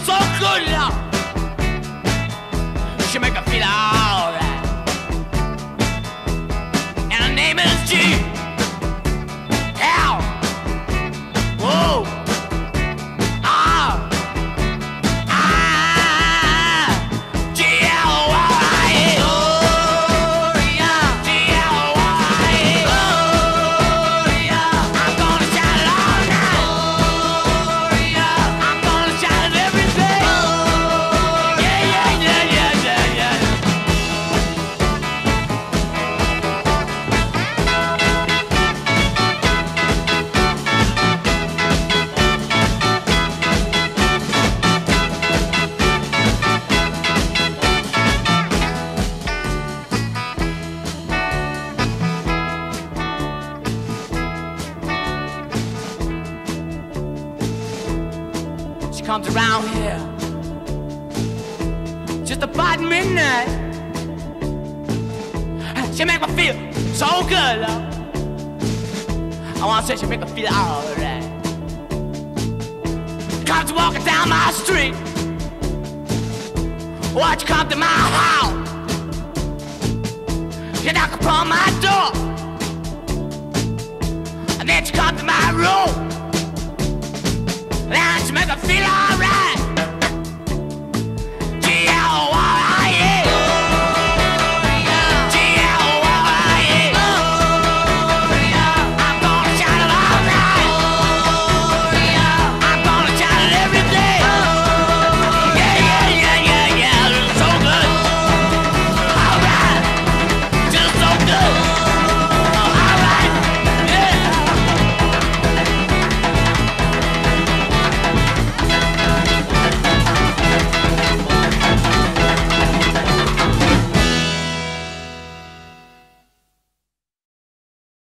so good, love. She make me feel alright. And her name is G. L. Whoa. She comes around here just about midnight. She make me feel so good, love. I wanna say she make me feel alright. Comes walking down my street. Watch you come to my house. You knock upon my door, and then she come to my room. And she make me feel alright.